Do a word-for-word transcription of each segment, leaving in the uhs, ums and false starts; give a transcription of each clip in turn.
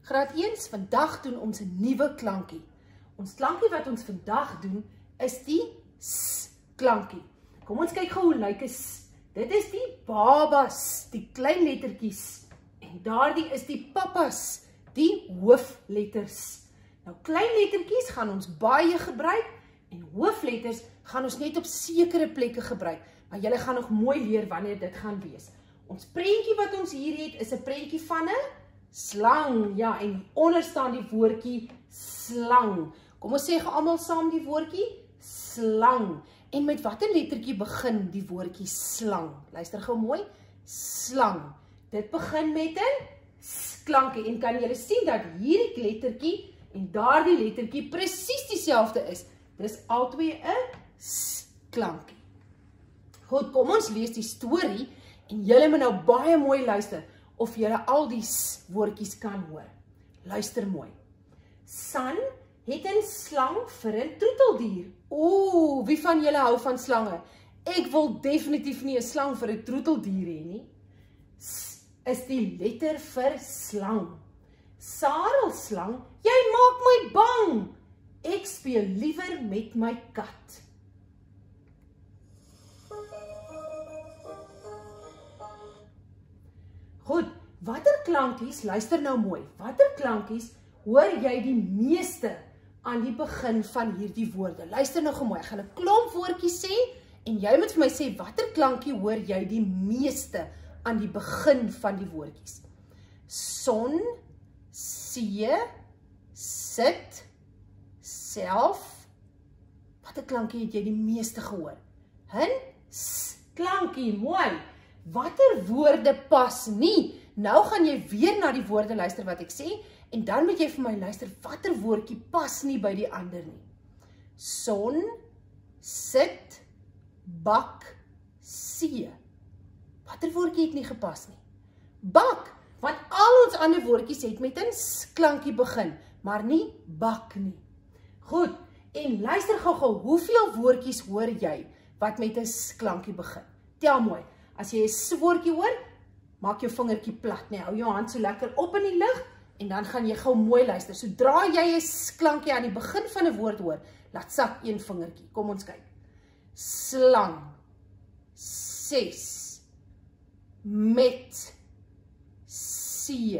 Graad een, vandag doen ons 'n nuwe klankie. Ons klankie wat ons vandag doen, is die S klankie. Kom ons kyk gou hoe lyk 'n S. Dit is die babas, die klein lettertjies. En daardie is die pappas, die hoofletters. Nou, klein lettertjies gaan ons baie gebruik, en hoofletters gaan ons net op sekere plekke gebruik. Maar julle gaan nog mooi leer wanneer dit gaan wees. Ons prentjie wat ons hier het, is 'n prentjie van 'n slang. Ja, en onder staan die woordjie slang. Kom ons sê gou almal saam die woordjie slang. En met watter lettertjie begin die woordjie slang? Luister gou mooi. Slang. Dit begin met 'n S klankie. En kan julle sien dat hierdie lettertjie en daardie lettertjie presies dieselfde is. Dis albei 'n S klankie. Goed, kom ons lees die storie en julle moet nou baie mooi luister of julle al die S woordjies kan hoor. Luister mooi. San het 'n slang vir 'n troeteldier. Ooh, wie van julle hou van slange? Ek wil definitief nie 'n slang vir 'n troeteldier hê nie. S is die letter vir slang. Sarelslang, jy maak my bang. Ek speel liewer met my kat. Goed, watter klankies, luister nou mooi, watter klankies hoor jy die meeste aan die begin van hierdie woorde? Luister nou mooi, ek gaan 'n klomp woordjies sê, en jy moet vir my sê, watter klankie hoor jy die meeste aan die begin van die woordjies? Son, see, sit, self. Watter klankie het jy die meeste gehoor? Hin, S klankie, mooi. Watter woorde pas nie? Nou gaan jy weer na die woorde luister wat ek sê, en dan moet jy vir my luister, watter woordjie pas nie by die ander nie? Son, sit, bak, see. Watter woordjie het nie gepas nie? Bak, want al ons ander woordjies het met 'n S klankie begin, maar nie bak nie. Goed, en luister gou-gou, hoeveel woordjies hoor jy wat met 'n S klankie begin? Tel mooi. As jy 'n S woordjie hoor, maak jou vingertjie plat, nee, hou jou hand so lekker op in die lug en dan gaan jy gou mooi luister. Sodra jy 'n S klankie aan die begin van 'n woord hoor, laat sak een vingertjie. Kom ons kyk. Slang, ses, met, see,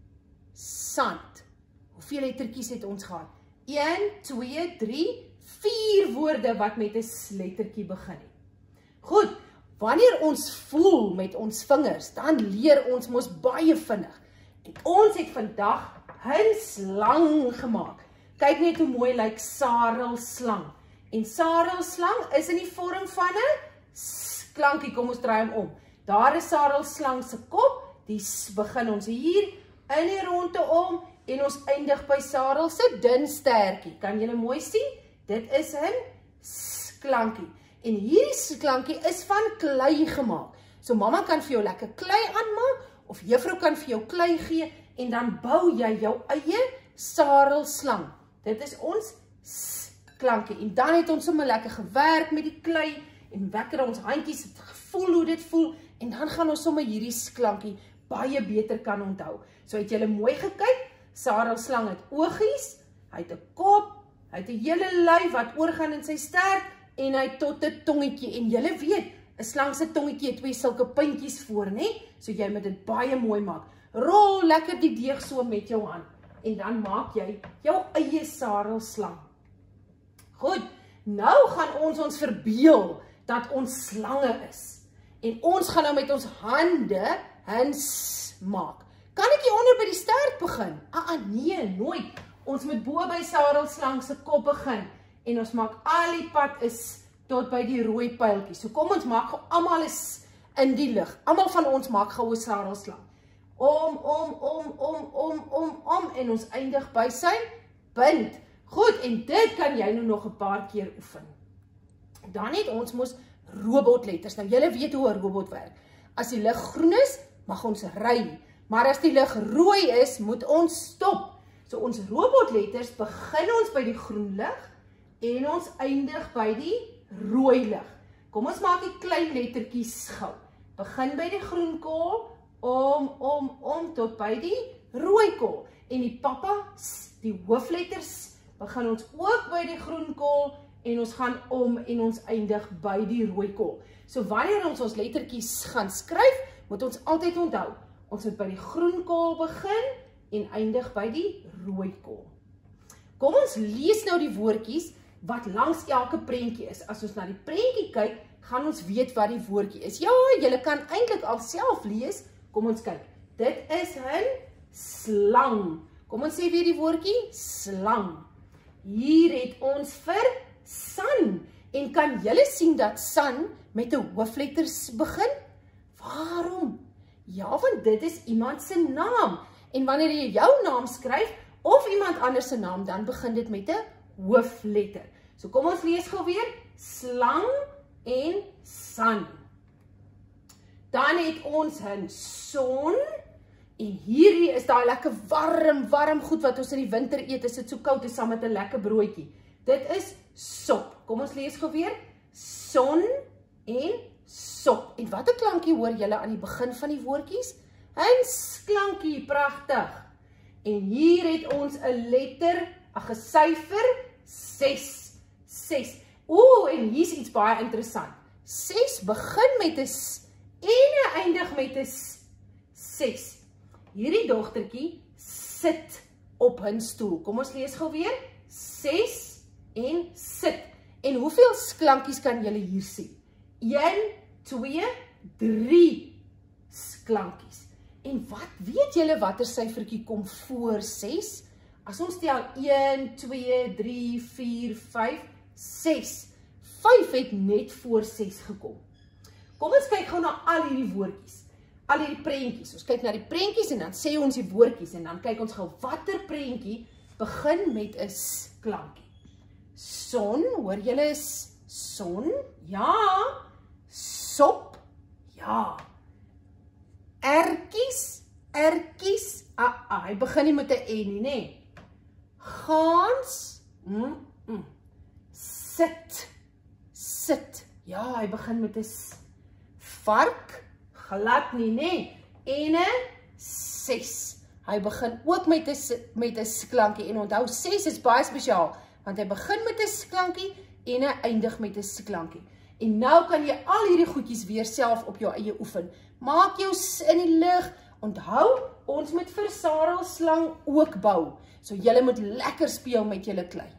sand. Hoeveel lettertjies het ons gehad? een, twee, drie, vier woorde wat met 'n S lettertjie begin het. Goed, wanneer ons voel met ons vingers, dan leer ons mos baie vinnig. En ons het vandag 'n slang gemaak. Kyk net hoe mooi lyk sarelslang. En sarelslang is in die vorm van 'n S klankie. Kom ons draai hom om. Daar is sarelslang se kop, die S begin ons hier in die ronde om en ons eindig by sarel se dun stertjie. Kan julle mooi sien? Dit is 'n S klankie. En hierdie S klankie is van klei gemaak. So mamma kan vir jou lekker klei aanmaak of juffrou kan vir jou klei gee en dan bou jy jou eie sarelslang. Dit is ons S klankie. En dan het ons sommer lekker gewerk met die klei en lekker ons handjies het gevoel hoe dit voel en dan gaan ons sommer hierdie S klankie baie beter kan onthou. So het julle mooi gekyk. Sarelslang het oogies, hy het 'n kop, hy het 'n hele lyf wat oorgaan in sy stert en hy het tot 'n tongetjie. En julle weet, 'n slang se tongetjie het twee sulke puntjies voor, nê? So jy moet dit baie mooi maak. Rol lekker die deeg so met jou hand en dan maak jy jou eie sarelslang. Goed, nou gaan ons ons verbeel dat ons slange is. En ons gaan nou met ons hande 'n S maak. Kan ek hier onder by die stert begin? Ah, ah, nee, nooit. Ons moet bo by sarelslang se kop begin. En ons maak al die pad is tot by die rooi pyltjie. So kom ons maak gou almal is in die lug. Almal van ons maak gou 'n sarelslang. Om, om, om, om, om, om, om. En ons eindig by sy punt. Goed, en dit kan jy nou nog 'n paar keer oefen. Dan het ons mos robotletters. Nou, julle weet hoe 'n robot werk. As die lig groen is, mag ons ry. Maar as die lig rooi is, moet ons stop. So ons robotletters begin ons by die groen lig en ons eindig by die rooi lig. Kom ons maak die klein lettertjies gou. Begin by die groen kol, om, om, om, tot by die rooikool. En die pappa, die hoofletters, begin ons ook by die groenkool en ons gaan om en ons eindig by die rooikool. So wanneer ons ons lettertjies gaan skryf, moet ons altyd onthou, ons moet by die groenkool begin en eindig by die rooikool. Kom ons lees nou die woordjies wat langs elke prentjie is. As ons na die prentjie kyk, gaan ons weet wat die woordjie is. Ja, julle kan eintlik al self lees. Kom ons kyk. Dit is 'n slang. Kom ons sê weer die woordjie, slang. Hier het ons vir san. En kan julle sien dat san met 'n hoofletters begin? Waarom? Ja, want dit is iemand se naam. En wanneer jy jou naam skryf, of iemand anders se naam, dan begin dit met 'n hoofletter. So kom ons lees gou weer, slang en san. Dan het ons 'n son, en hierdie is daai lekker warm, warm goed wat ons in die winter eet, as dit so koud is saam met 'n lekker broodjie. Dit is sop. Kom ons lees gou weer, son en sop. En watter klankie hoor julle aan die begin van die woordjies? 'n Sklankie, pragtig. En hier het ons 'n letter, 'n gesyfer, ses. ses. Oeh, en hier is iets baie interessant. ses begin met 'n s en eindig met 'n s. ses. Hierdie dogtertjie sit op 'n stoel. Kom ons lees gou weer. ses en sit. En hoeveel sklankies kan julle hier sien? een, twee, drie sklankies. En wat weet julle watter syfertjie kom voor ses? As ons tel een, twee, drie, vier, vyf, ses. vyf het net voor ses gekom. Kom ons kyk gou na al hierdie woordjies. Al hierdie prentjies. Ons kyk na die prentjies en dan sê ons die woordjies en dan kyk ons gou watter prentjie begin met 'n sklankie. Son, hoor julle is son? Ja. Sop? Ja. Ertjies, ertjies, ah, ah, hy begin nie met 'n en nie, nê? Gans, mm, mm. Sit, sit, ja, hy begin met 'n s. Vark, glad nie, nê? En 'n ses, hy begin ook met 'n met 'n sklankie, en onthou, ses is baie spesiaal, want hy begin met 'n sklankie en hy eindig met 'n sklankie. En nou kan jy al hierdie goedjies weer self op jou eie oefen. Maak jou in die lug. Onthou, ons moet vir Sarel slang ook bou. So julle moet lekker speel met julle klei.